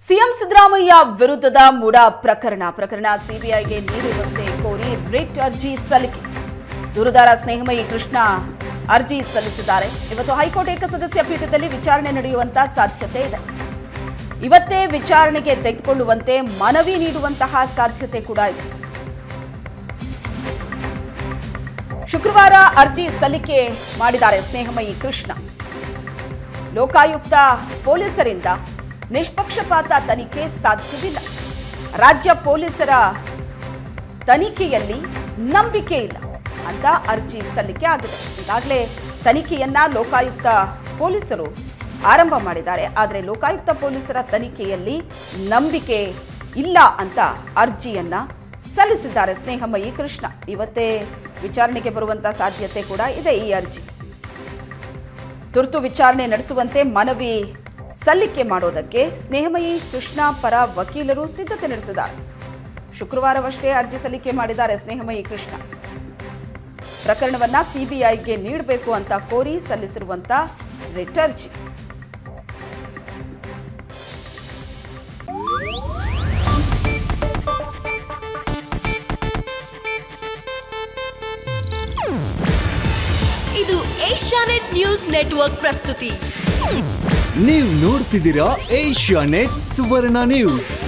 CM Siddaramaiah ವಿರುದ್ಧದ ಮುಡಾ ಪ್ರಕರಣ ಸಿಬಿಐಗೆ ನೀಡುವಂತೆ ಕೋರಿ ರಿಟ್ ಅರ್ಜಿ ಸಲ್ಲಿಕೆ. ದೂರುದಾರ ಸ್ನೇಹಮಯಿ ಕೃಷ್ಣ ಅರ್ಜಿ ಸಲ್ಲಿಸಿದ್ದಾರೆ. ಇವತ್ತು ಹೈಕೋರ್ಟ್ ಏಕಸದಸ್ಯ ಪೀಠದಲ್ಲಿ ವಿಚಾರಣೆ ನಡೆಯುವಂತ ಸಾಧ್ಯತೆ ಇದೆ. ಇವತ್ತೇ ವಿಚಾರಣೆಗೆ ತೆಗೆದುಕೊಳ್ಳುವಂತೆ ಮನವಿ ನೀಡುವಂತಹ ಸಾಧ್ಯತೆ ಕೂಡ ಇದೆ. ಶುಕ್ರವಾರ ಅರ್ಜಿ ಸಲ್ಲಿಕೆ ಮಾಡಿದ್ದಾರೆ ಸ್ನೇಹಮಯಿ ಕೃಷ್ಣ. ಲೋಕಾಯುಕ್ತ ಪೊಲೀಸರಿಂದ ನಿಷ್ಪಕ್ಷಪಾತ ತನಿಖೆ ಸಾಧ್ಯವಿಲ್ಲ. ರಾಜ್ಯ ಪೊಲೀಸರ ತನಿಖೆಯಲ್ಲಿ ನಂಬಿಕೆ ಇಲ್ಲ ಅಂತ ಅರ್ಜಿ ಸಲ್ಲಿಕೆ ಆಗಿದೆ. ಈಗಾಗಲೇ ತನಿಖೆಯನ್ನ ಲೋಕಾಯುಕ್ತ ಪೊಲೀಸರು ಆರಂಭ ಮಾಡಿದ್ದಾರೆ. ಆದರೆ ಲೋಕಾಯುಕ್ತ ಪೊಲೀಸರ ತನಿಖೆಯಲ್ಲಿ ನಂಬಿಕೆ ಇಲ್ಲ ಅಂತ ಅರ್ಜಿಯನ್ನ ಸಲ್ಲಿಸಿದ್ದಾರೆ ಸ್ನೇಹಮಯಿ ಕೃಷ್ಣ. ಇವತ್ತೇ ವಿಚಾರಣೆಗೆ ಬರುವಂತ ಸಾಧ್ಯತೆ ಕೂಡ ಇದೆ. ಈ ಅರ್ಜಿ ತುರ್ತು ವಿಚಾರಣೆ ನಡೆಸುವಂತೆ ಮನವಿ ಸಲ್ಲಿಕೆ ಮಾಡೋದಕ್ಕೆ ಸ್ನೇಹಮಯಿ ಕೃಷ್ಣ ಪರ ವಕೀಲರು ಸಿದ್ಧತೆ ನಡೆಸಿದ್ದಾರೆ. ಶುಕ್ರವಾರವಷ್ಟೇ ಅರ್ಜಿ ಸಲ್ಲಿಕೆ ಮಾಡಿದ್ದಾರೆ ಸ್ನೇಹಮಯಿ ಕೃಷ್ಣ. ಪ್ರಕರಣವನ್ನ ಸಿಬಿಐಗೆ ನೀಡಬೇಕು ಅಂತ ಕೋರಿ ಸಲ್ಲಿಸಿರುವಂತ ರಿಟ್ ಅರ್ಜಿ. ಇದು ಏಷ್ಯಾನೆಟ್ ನ್ಯೂಸ್ ನೆಟ್ವರ್ಕ್ ಪ್ರಸ್ತುತಿ. ನೀವು ನೋಡ್ತಿದ್ದೀರಾ ಏಷ್ಯಾನೆಟ್ ಸುವರ್ಣ ನ್ಯೂಸ್.